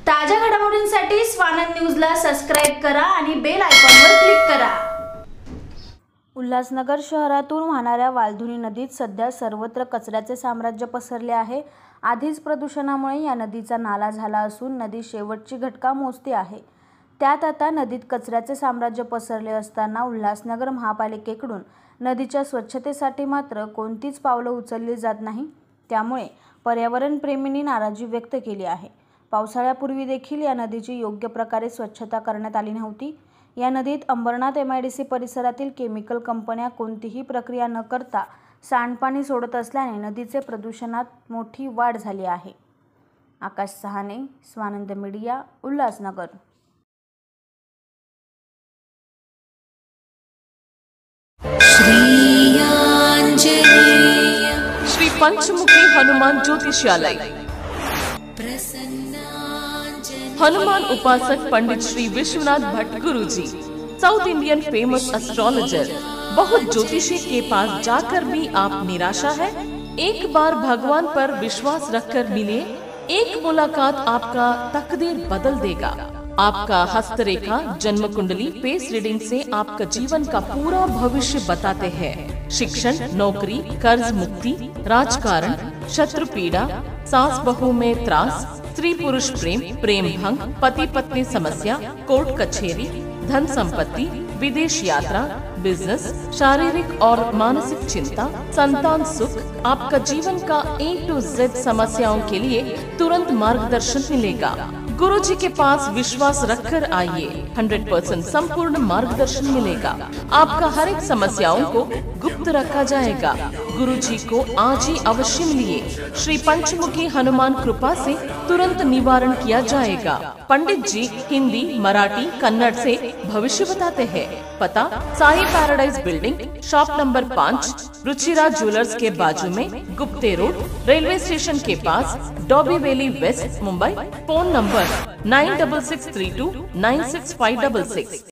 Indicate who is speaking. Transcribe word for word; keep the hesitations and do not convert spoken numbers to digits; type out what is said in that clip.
Speaker 1: ताज्या घडामोडींसाठी स्वानंद न्यूजला सबस्क्राइब करा आणि बेल आयकॉनवर क्लिक करा।
Speaker 2: उल्हासनगर शहरातून वाहणाऱ्या वालधुनी नदीत सध्या सर्वत्र कचऱ्याचे साम्राज्य पसरले आहे। आधीच प्रदूषणामुळे या नदीचा नाला झाला असून नदी शेवटची घटका मोजते आहे। त्यात आता नदीत कचऱ्याचे साम्राज्य पसरले असताना उल्हासनगर महापालिकेकडून नदीच्या स्वच्छतेसाठी मात्र कोणतीच पावलं उचलली जात नाही। त्यामुळे पर्यावरण प्रेमींनी नाराजी व्यक्त केली आहे। पावसाळ्यापूर्वी देखील या नदीची योग्य प्रकारे स्वच्छता करण्यात आली नव्हती। या नदीत अंबरनाथ एमआयडीसी परिसरातील केमिकल कंपन्या कोणतीही प्रक्रिया न करता सांडपाणी सोडत असल्याने नदीचे प्रदूषणात मोठी वाढ झाली आहे। आकाश सहाने, स्वानंद मीडिया, उल्हासनगर।
Speaker 3: श्री पंचमुखी हनुमान ज्योतिषालय, हनुमान उपासक Pandit Shri Vishwanath Bhatt Guruji, south Indian famous astrologer. बहुत ज्योतिषी के पास जाकर भी आप निराशा है? एक बार भगवान पर विश्वास रखकर मिले, एक मुलाकात आपका तकदीर बदल देगा। आपका हस्तरेखा, जन्म कुंडली, फेस रीडिंग से आपका जीवन का पूरा भविष्य बताते हैं। शिक्षण, नौकरी, कर्ज मुक्ति, राजकारण, शत्रु पीड़ा, सास बहू में त्रास, स्त्री पुरुष प्रेम, प्रेम भंग, पति पत्नी समस्या, कोर्ट कचहरी, धन संपत्ति, विदेश यात्रा, बिजनेस, शारीरिक और मानसिक चिंता, संतान सुख, आपका जीवन का ए टू जेड समस्याओं के लिए तुरंत मार्गदर्शन मिलेगा। गुरुजी के पास विश्वास रखकर आइए, हंड्रेड परसेंट संपूर्ण मार्गदर्शन मिलेगा। आपका हर एक समस्याओं को गुप्त रखा जाएगा। गुरुजी को आज ही अवश्य मिलिए। श्री पंचमुखी हनुमान कृपा से तुरंत निवारण किया जाएगा। पंडित जी हिंदी, मराठी, कन्नड़ से भविष्य बताते हैं। पता Sai paradise building, shop number पाँच, रुचिरा ज्वेलर्स के बाजू में, गुप्ते रोड, रेलवे स्टेशन के पास, Dombivli west, Mumbai. Phone number nine double six three two nine six five double six.